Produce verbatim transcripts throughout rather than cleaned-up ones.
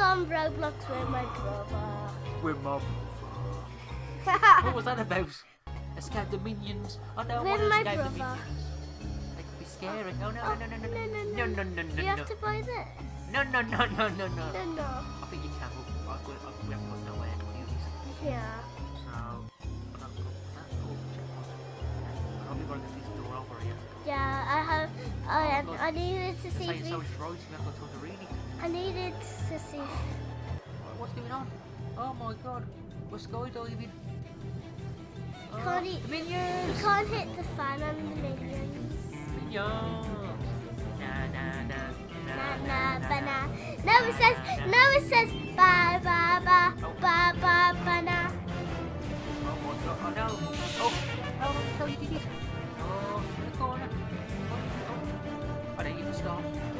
on Roblox with my brother. With my brother. What was that about? Escape the minions. I don't With want to my escape brother. the minions. They could be scary. Oh, no, Oh, no, no, no, no, no, no, no, no, no, no, You have no. to buy this. No, no, no, no, no, no. No, no. I think you can. We'll, I, we, I, we haven't got nowhere to use this. Yeah. So, but that's cool. That's cool. I hope you've got to get this door over here. Yeah, I have. I um, I needed to see. Say If so we, it's right. We haven't got time to read it. I needed to see. What's going on? Oh my god. We're skydiving. Oh, Can't eat- the You minions! can't hit the fan on the minions. Minions! Na na na Na na na ba na. No, it says. No, it says. Ba ba ba ba ba ba na. Oh my god, oh no! Oh! Oh no, you did it! Oh, in the corner! Oh, oh. I don't even stop.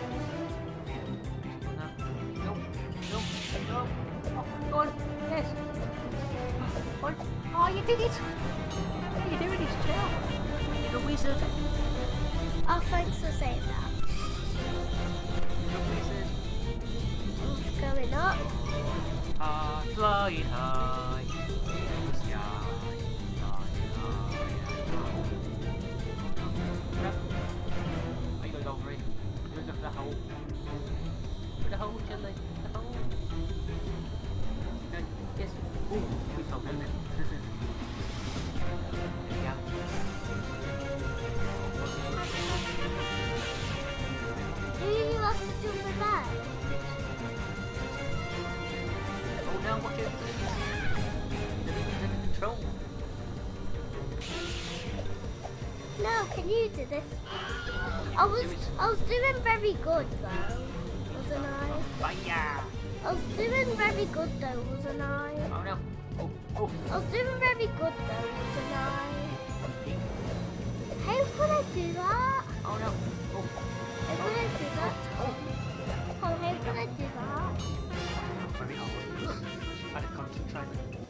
No, no, no, no! Oh, go on! Yes! Oh, oh, you did it! What are you doing, this chair? You're a wizard! Oh, thanks for saying that. You're a wizard! It's going up. High, flying high in the sky. Are you going over it? You're going for the hole. For the hole, Chili. The hole. Okay, yes. Ooh, we fell down there. There we go. Do you have to do the bag? Oh no, watch it. The minions are in control. No, can you do this? I was I was doing very good though, wasn't I? Fire! I was doing very good though, wasn't I? Oh no. Oh, oh. I was doing very good though, wasn't I? How could I do that? Oh no. Oh. How could I do that? Oh. Oh, how could I do that? Very hard. I had to concentrate.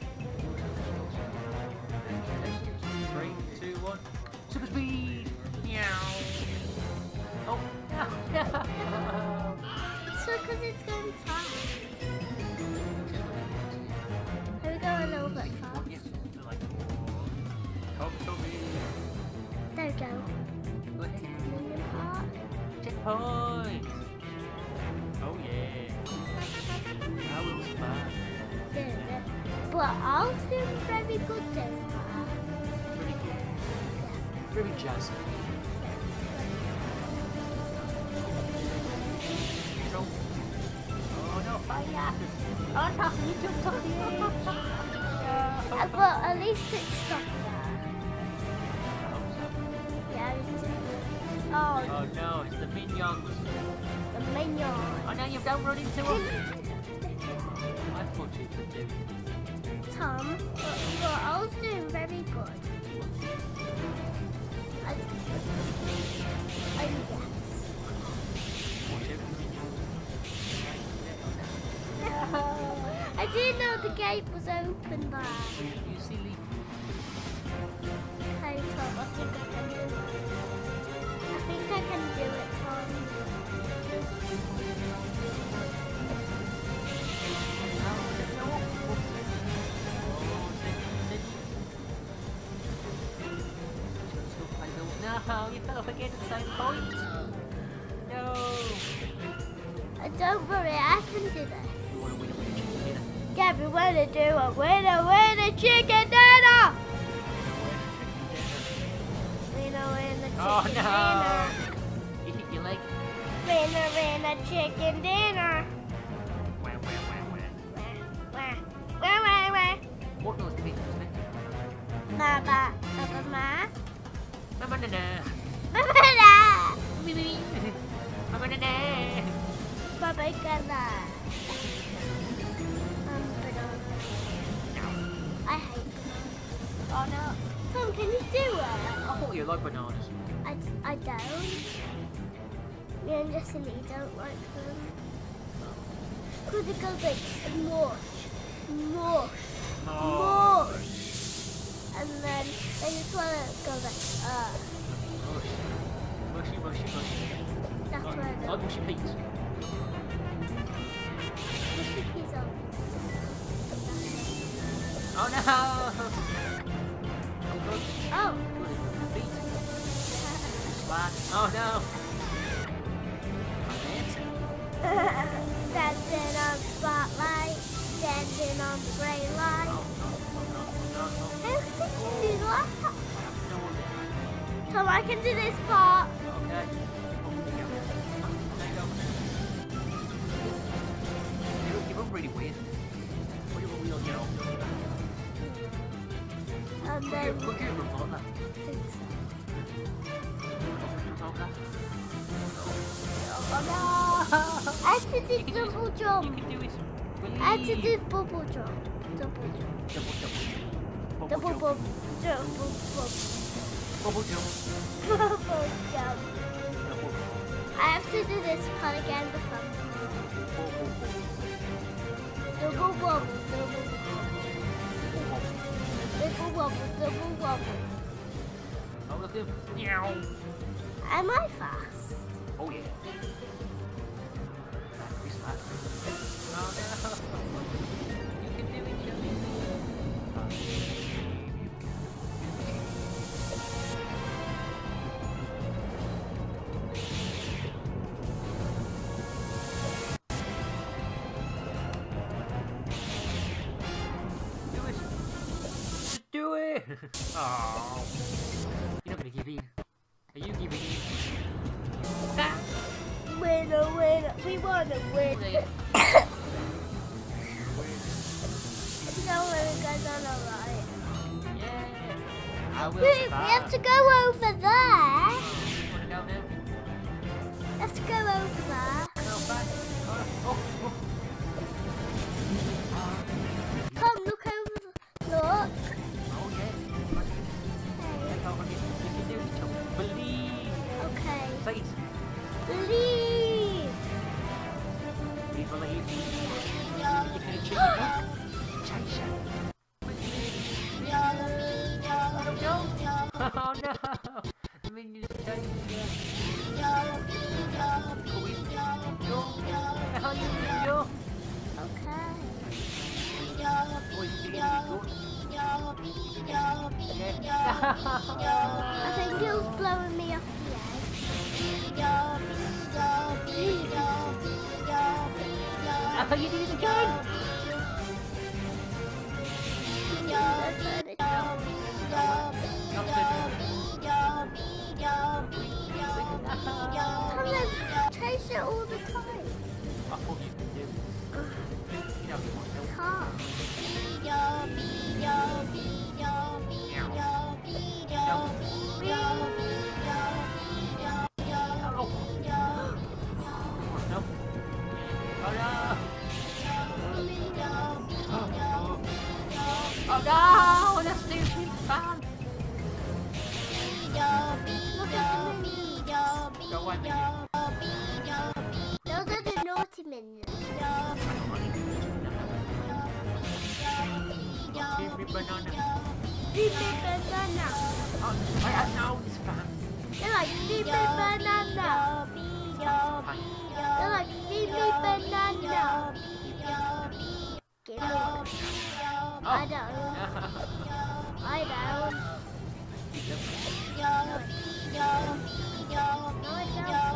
Three, two, one. Super speed! Meow! Oh, no, no! It's because it's going fast. Can we go a little bit fast? Come to me! There we go. Go ahead. Minion part. Checkpoint! Oh yeah! That was fun. Doing it. But I was doing very good doing that. Very good. Very jazzy. Control. Oh no, fire! Oh no, you jumped off the edge! Uh, but at least it stopped there. Yeah, it did. Oh, Oh no, it's the minions! the minion. Oh no, you've don't run into them! I thought you could do it. Tom, but, but I was doing very good. I, I guess. I didn't know the gate was open there. You silly. Hey Tom, I think I can do it. I think I can do it, Tom. No, you fell off again at the same point. No. Uh, don't worry, I can do this. You want to win a winner chicken dinner? Yeah, we want to do a winner, winner, chicken dinner! Winner, winner, chicken Oh dinner. no! You hit your leg. Winner, winner, chicken dinner. Wah, wah, wah, wah. Wah, wah, wah, wah. What noise did it make? Baba, baba, ma. Mama na na. Baba, la. Me me me. Mama na na. Baba, gala. Um, banana. I hate bananas. Oh no. Tom, can you do it? I thought you liked bananas. I, I don't. Me and Jesse Lee don't like them. Because it goes like mush, mush, Oh. mush. And then they just want to go like, uh. Mushy, mushy, mushy. That's Like, where I go. like mushy peas. Mushy Oh no! I'm good. Oh. Good in the feet. Flat. Oh no! I'm it. Dancing on spotlight, dancing on grey light. Oh no, oh no, oh no, no. How can you do that? No one did. Tom, I can do this part. Okay. Oh, there you go. There you go. You, you look really weird. What do you wheel get off? And Could then you, could you report that? Oh no! I have to do You can do double it. jump. You can do it. I have to do bubble jump. Double jump. Double jump. Bubble Double jump. bump. Double bump. Bubble jump. Bubble jump. Double I have to do this part again. The fun. bubble bump. Double bump. Double Bubble bump. double wobble. Double wobble. Oh, look at him. Meow. Am I fast? Oh yeah. He's fast. Oh no. You can do it, Johnny. Do it. Just do it. Oh. You're not gonna give in. Are you giving in? Ah. Winner, winner. We want to win. There. No one goes on alright. Yeah. I will We, we survive. have to go over there. You wanna go now? Let's go over there. No, back. Oh, oh, oh. Come, look over. Look. Oh yeah. Take over here. You can do it, Tom. Believe. Okay. Say it. Believe. We believe. You can achieve it. Chase it. Oh no! The minions are chasing you. Go in. Go. How you doing, Joe? Okay. Oh, is it getting good? Yeah. I think it was blowing me off the Oh, you did it again! edge. Not good. Come on, chase it all the time. I thought you could do it. You know you want to. Can't. Oh no, that's stupid fan. Look at the minions. Go away, minion. Those are the naughty minions. Give me banana. Give me banana. Oh, I have no this fan. They're like, give me banana. They're like, give me banana. Give me. I don't. I don't. No, I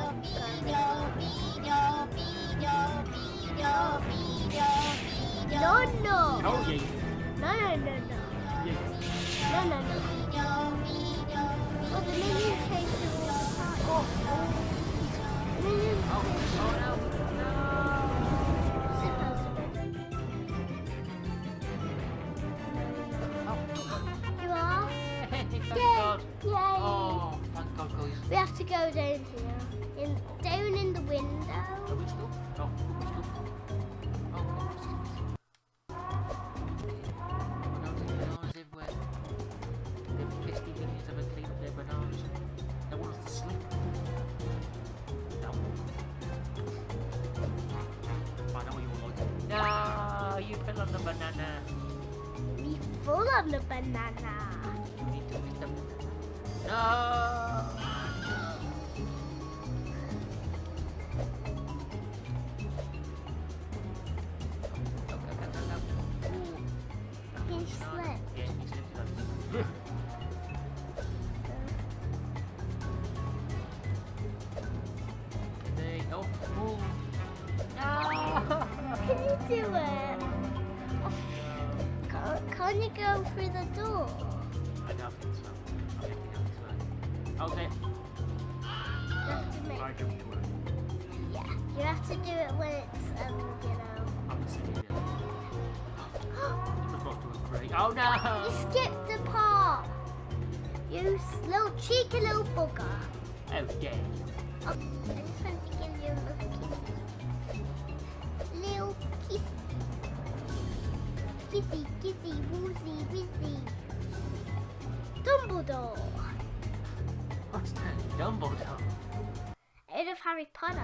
don't. No, no. Oh yeah. No, no, no, no. Yeah. No, no, no. Oh, the minions chase you all the time. Oh, oh. Minions Oh, chase you. oh no. No. You are? Thank Yay! God. Yay! Oh, thank God, guys. We have to go down here. In, down in the window. Are we still? Oh, are we still? Oh, oh, bananas everywhere. The pesky minions haven't cleaned up their bananas. They want us to sleep. No. I know what you all like. No, you fell on the banana. We full on the banana. You need to pick them. No. He slept. do it. Can't, can't you go through the door? I don't think so. I think you have to. How's it? You have to make I don't do it. Yeah, you have to do it when it's, um, you know. I'm sitting there. I'm supposed to agree. Oh no! You skipped the part. You s- little cheeky little bugger. Oh, yeah. Oh, I just want to give you a little kiss. Little kiss. Kissy, kissy, woozy, wizzy. Dumbledore. What's that? Dumbledore. Out of Harry Potter.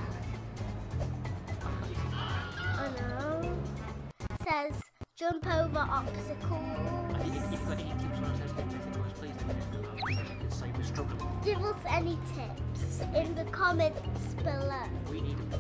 Oh no. Says jump over obstacles. I think if you've got any tips on those messages, please let me know. Say we're struggling. Give us any tips in the comments below. We need them.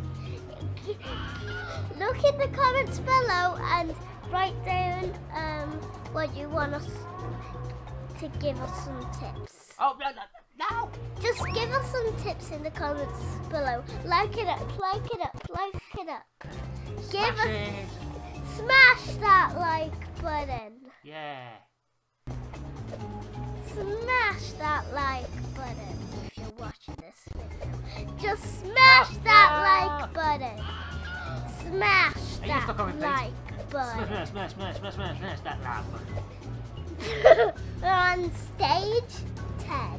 Look in the comments below and write down um, what you want us to give us some tips. Oh, no, no, no! Just give us some tips in the comments below. Like it up, like it up, like it up. Give Smash us, it! smash that like button. Yeah. Smash that like button if you're watching this video. Just smash that like button. Smash Are you that stuck on my like face? button. Smash, smash, smash, smash, smash, smash that like button. We're on stage ten.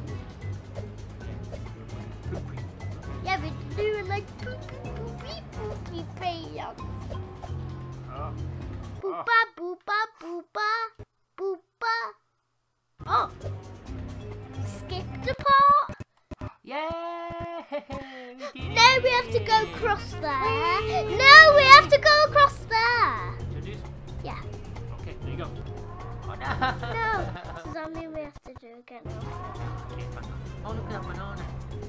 Yeah, we're doing like poopy poopy poopy crayons. Oh. Boopa boopa boopa boopa. Oh, skip the part. Yeah! We did No, it. we have to go across there. No, we have to go across there. You do? Yeah. Okay, there you go. Oh no! No, does that mean we have to do it again? Oh, look at that banana.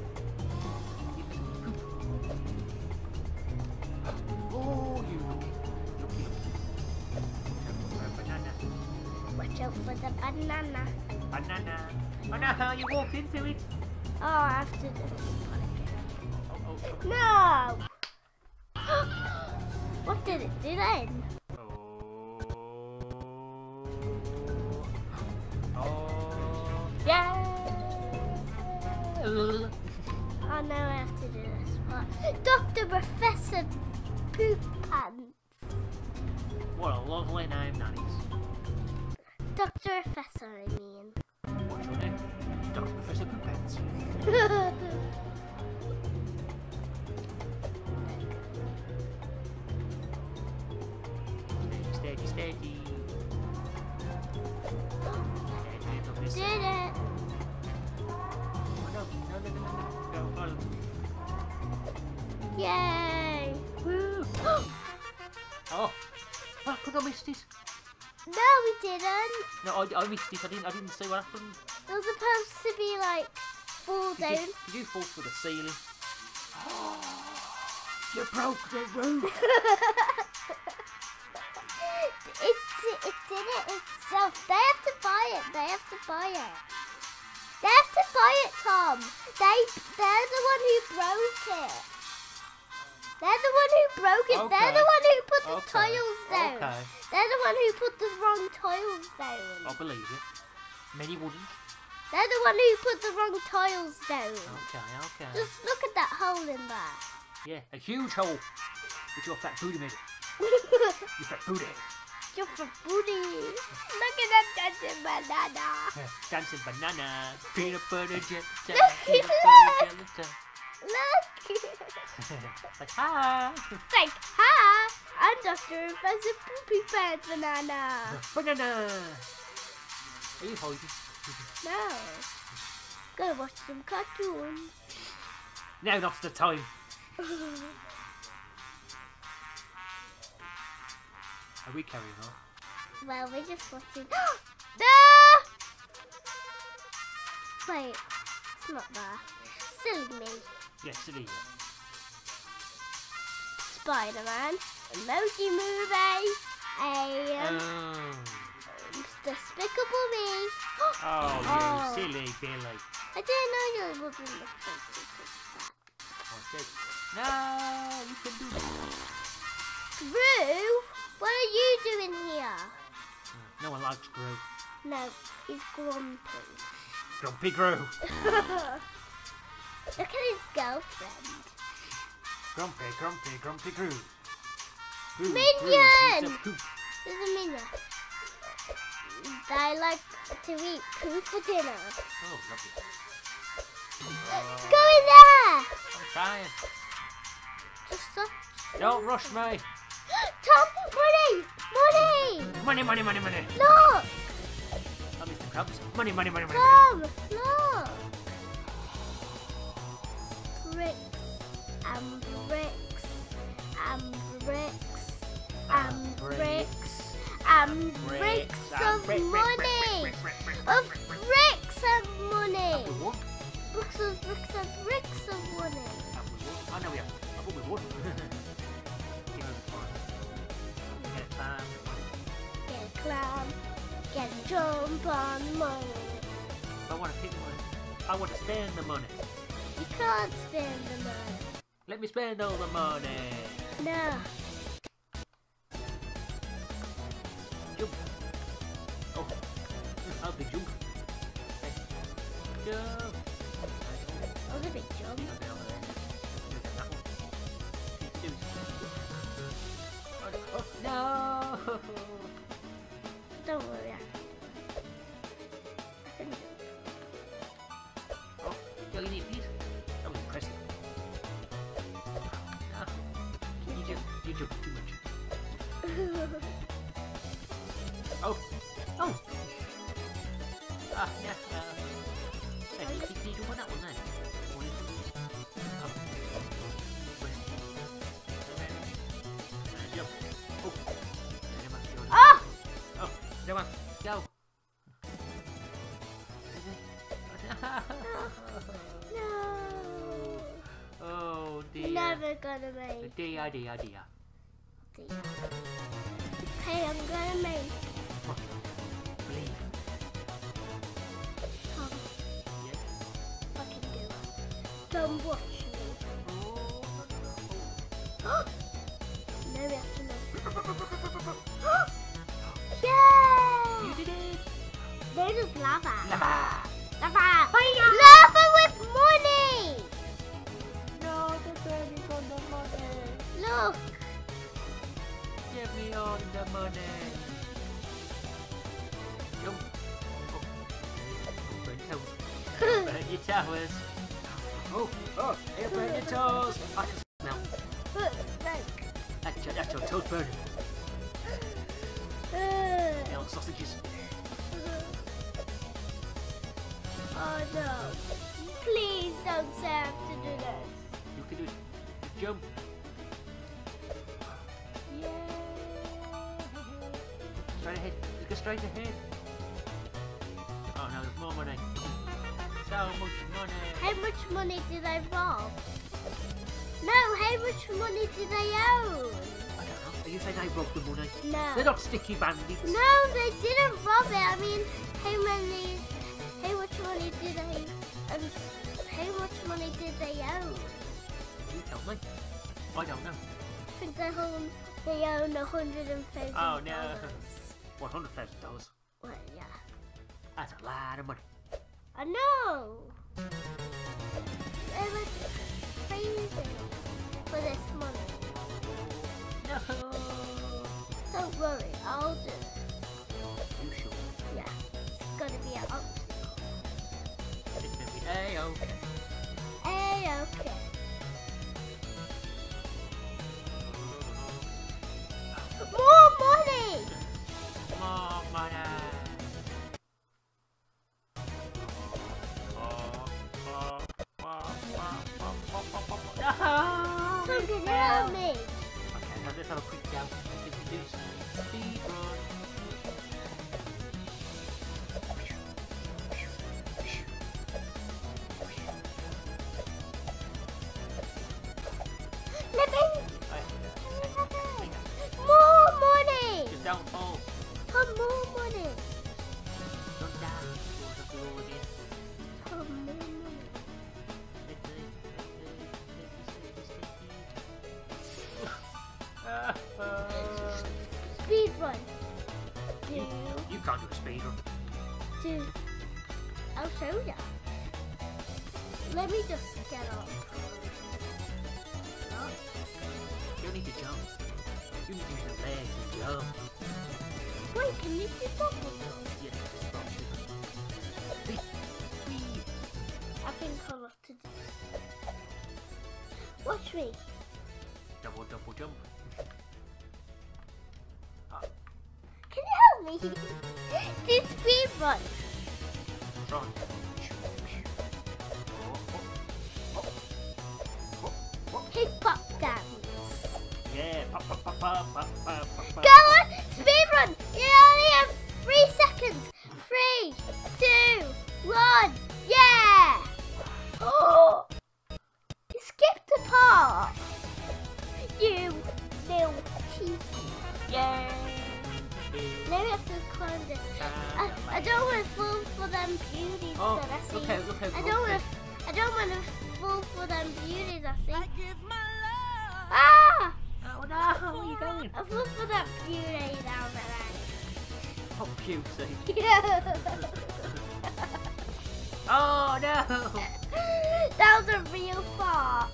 Oh, you looky. Looky, looky. Banana. Watch out for the banana. Banana. Oh no, you walked into it. Oh, I have to do this part Oh, oh, again. No! What did it do then? oh. Oh. Oh. Yeah! Oh no, I have to do this part. Doctor Professor Poop Pants. What a lovely name that is. Doctor Professor, I mean. What's your name? Doctor Professor Poopants. Steady, steady, steady. Steady, little miss. Did it! Oh no, no, no, no, no, no. Go, follow. Yay! Woo! Oh! Fuck, I missed it. No, we didn't. No, I, I missed it. I didn't, I didn't see what happened. It was supposed to be like fall Did down. you, did you fall through the ceiling? You broke the roof! it, it did it itself. They have to buy it. They have to buy it. They have to buy it, Tom. They, they're the one who broke it. They're the one who broke it. Okay. They're the one who put the Okay. tiles down. Okay. They're the one who put the wrong tiles down. I believe you. Many wouldn't. They're the one who put the wrong tiles down. Okay, okay. Just look at that hole in there. Yeah, a huge hole. With your fat booty made it. Your fat booty. Your fat booty. Look at that dancing banana. Dancing banana. Peanut butter jelly time. Look, Peanut look. butter jelly time. Look. Like, hi. Like, hi, I'm Doctor Professor Poopy Pants Banana. Banana. Are you hiding? No. Go watch some cartoons. Now now's the time. Are we carrying on? Well, we're just watching. No! Wait, it's not there. Silly me. Yes, it is. Spider-Man, Emoji Movie, a um, Oh. Despicable Me. Oh, you Oh. silly Billy. I didn't know you were going to look that. What's it? No, you can do that. Gru, likes Gru. No, he's grumpy. Grumpy Gru. Look at his girlfriend. Grumpy, grumpy, grumpy Gru. Gru, Minion! Gru, Gru. There's a minion. I like to eat poo for dinner. Oh, lovely. Go in there! I'm trying. Just stop. Don't rush me. Tom, money! Money! Money, money, money, money. Look! Oh, Mister Krabs. Money, money, money, money. Tom, look! Bricks and bricks and bricks and bricks and bricks of money! Of bricks of money! Bricks of bricks of bricks of money! I know we have. I thought we would. Give us fun. Get a clam. Get a clam, get a jump on money. I want to pick money. I want to spend the money. You can't spend the money. Let me spend all the money. No. Jump. Oh, I'll be jump. Hey. Jump. Oh, the big jump. Oh, no! Don't worry. I can Oh, do you need these? That was impressive. Ah, you jump, you jump too much. Oh, oh! Ah, yeah, uh, hey, can you, can you jump on that one then? Or you- oh. Uh, jump. Oh, never mind, go. Oh! Oh, never mind, go. No. Oh dear. Never gonna make Dear, dear, dear. it. Hey, I'm gonna make What? Believe. Tom. Yes. I can do it. Don't watch me. Oh. No, we have to make Yay! You did it. There's lava. Lava. Lava. Fire. Lava with money. No, the burning on the money. Look. Give me all the money. Jump. Oh. Oh, burn toes. Burn your towers. Oh, oh, here, burn your toes. I can smell. Look, like. That's your, that's your toes burning. Uh, Little sausages. oh no. Please don't say I have to do this. You can do it. Just jump. Yay. Straight ahead. Just go straight ahead. Oh no, there's more money. So much money. How much money did I rob? No, how much money did I own? I don't know. Are you saying I robbed the money? No. They're not sticky bandits. No, they didn't rob it. I mean, how many, how much money did they, um, how much money did they own? You tell me. I don't know. I think they own, they own a hundred and thousand Oh no. dollars. one hundred thousand dollars. Well, yeah. That's a lot of money. I know. They're like crazy for this money. No. Don't worry, I'll do it. You sure? Yeah, it's gonna be an obstacle. It's gonna be A-okay. Hey, okay. More money! More money. No! Tom, can you help me? Okay, now let's have a quick go. Let's introduce speed run. Let me. Right. More money! Just don't fall. Tom, more money! Don't die. We'll have to roll again. Tom, more money. Uh, uh, Speed run. Do. You, you can't do a speed run. Do. I'll show ya. Let me just get up. Up. You need to jump. You need to use your legs to jump. Wait, can you do bubble jump? Yes, it's possible. Whee! Whee! I think I'll have to do. Watch me. Double, double jump. Ah, Can you help me? Do speed run. run. Oh, oh, oh, oh. Hip hop dance. Yeah, pop, pop, pop, pop, pop, pop, pop. Go on, speed run. You only have three seconds. Three, two, one. Yeah. Oh, you skipped a part. You little cheat. Yeah. Now we have to climb this. I, I don't want to fall for them beauties Oh, that I see. look out, look out, I look don't out. want to. I don't want to fall for them beauties I see. I give my love. Ah! Oh no, where are you going? I fall for that beauty down there. Oh, beauty. Yeah. Oh no! That was a real fart.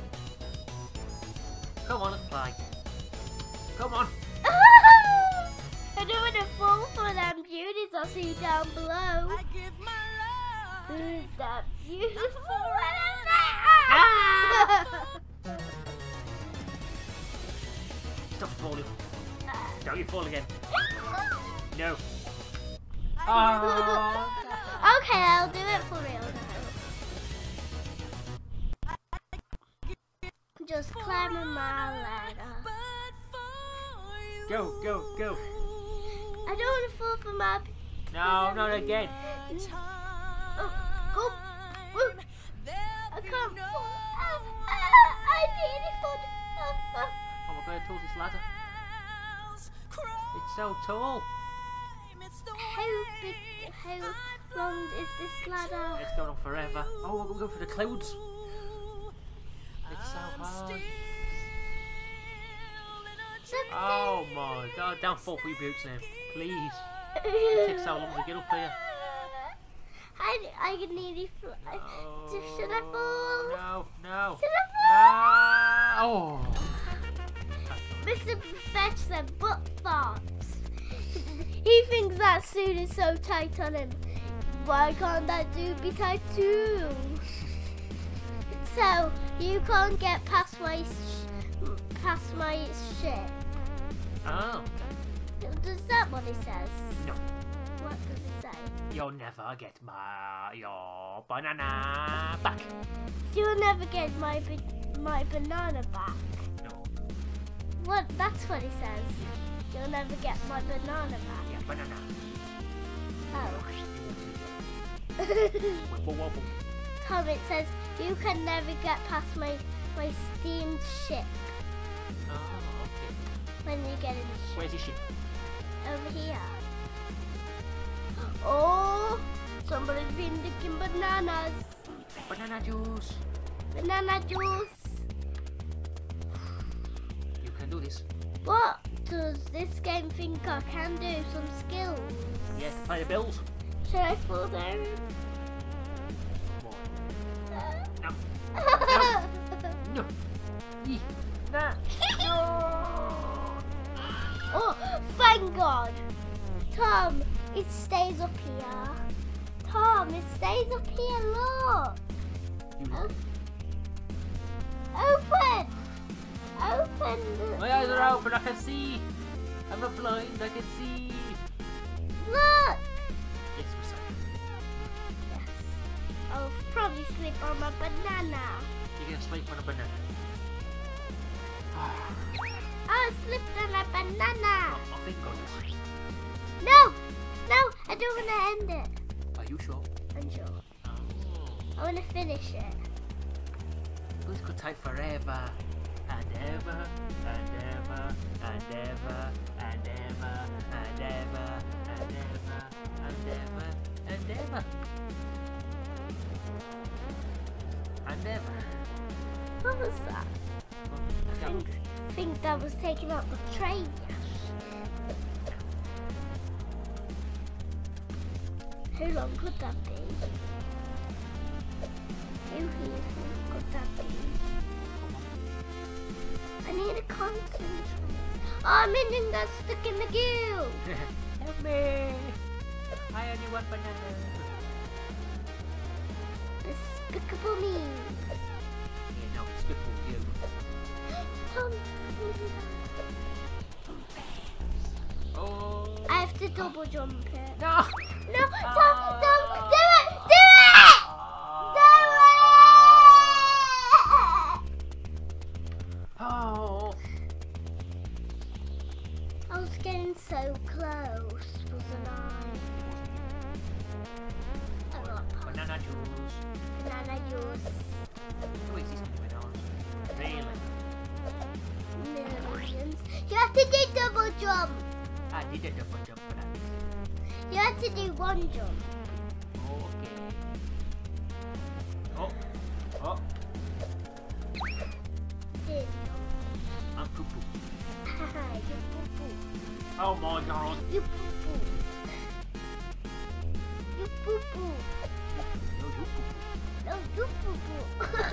Come on, let's play. Come on. I don't want to fall for them beauties I see down below. I give my love. Who's that beautiful one? Ah! Stop falling. Don't you fall again. No. Oh. Okay, I'll do it for real now. Just climbing my ladder. But for you. Go, go, go. I don't want to fall for my... No, not again. Oh, go. Woo. I can't fall. Ah, ah, I nearly fall. Ah, ah. Oh my god, how tall is this ladder? It's so tall. How big, how long is this ladder? It's going on forever. Oh, we're going for the clouds. It's so hard. Oh my god, don't fall for your boots now. Please. It takes so long to get up here. I, I can nearly fly. No. Should I fall? No, no. Should I No. Oh. Mister Fetch said butt farts. He thinks that suit is so tight on him. Why can't that dude be tight too? So you can't get past my sh past my shit. Oh. Does that what it says? No. What does it say? You'll never get my your banana back. You'll never get my ba my banana back. No. What? That's what it says. You'll never get my banana back. Yeah, banana. Oh. Wobble, wobble. Tom, it says you can never get past my my steamed ship Oh, okay. when you get in the ship. Where's your ship? Over here. Oh, somebody's been licking bananas. Banana juice. Banana juice. You can do this. What does this game think I can do? Some skills. Yes, pay the bills. Should I fall down? More. No. No. No. Yee. Nah. No. Oh, thank God. Tom, it stays up here. Tom, it stays up here, look. You Open. Open. the- My eyes are open, I can see. I'm not blind, I can see. Look. Yes, we're safe. Yes. I'll probably slip on my banana. You're gonna sleep on a banana. I slipped on a banana. Oh, thank goodness. No, no, I don't want to end it. Are you sure? I'm sure. Oh. I want to finish it. This could take forever. And ever, and ever, and ever, and ever, and ever, and ever, and ever, and ever. And ever. What was that? I think, think that was taking out the train. How long could that be? How easy could that be? I need to concentrate. Oh, Minion got stuck in the goo. Help me! I only want banana. Despicable me. Yeah, no, despicable you. Tom, Oh! I have to double jump it. No! No, Tom, Oh. Tom, do it, do it! Do it! Oh! I was getting so close, wasn't I? I got Banana juice. banana juice. Who is this bananas? Really? Millions. You have to do double jump. I did a double jump banana. You have to do one jump. Okay. Oh. Oh. Did. I'm poo poo. Haha, you poo poo. Oh my god. You poo poo. You poo poo. No, you poo poo. No, you poo poo.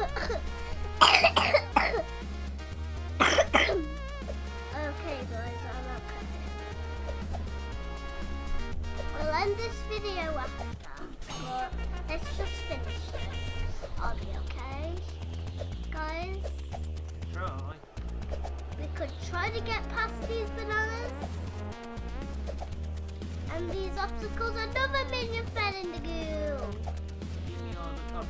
Okay, guys, I'm okay. We'll end this video after, but let's just finish this. I'll be okay, guys. Try. We could try to get past these bananas and these obstacles. Another minion fell in the goo. Give me all the top.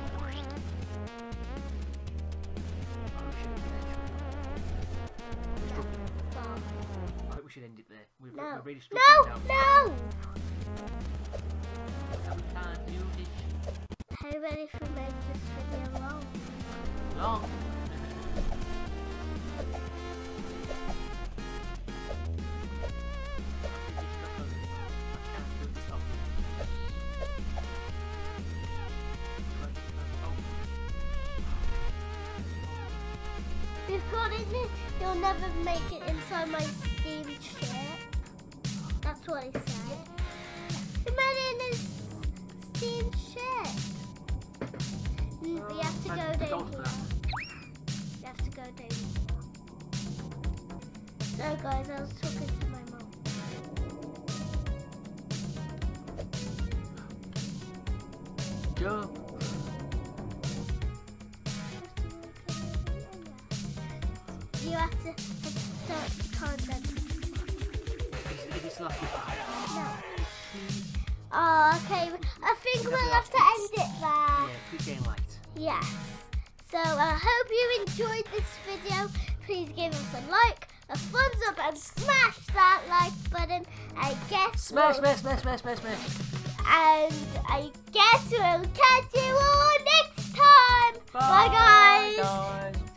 I think we should end it there. We're, No, we're really no, struggling now. no! We can't do this Are you ready for make this video long? long. We've got it in. You'll never make it inside my Steam shit. That's what he said. He made it in his Steam shit. Mm, we have to go down here. We have to go down here. So guys, I was talking to my mom. Jump. You have to start the time then. Is it like No. Oh, okay. I think we'll have to end it there. Yeah, keep getting light. Yes. So I hope you enjoyed this video. Please give us a like, a thumbs up, and smash that like button. I guess Smash, we'll, smash, smash, smash, smash, smash. and I guess we'll catch you all next time. Bye, guys. Guys.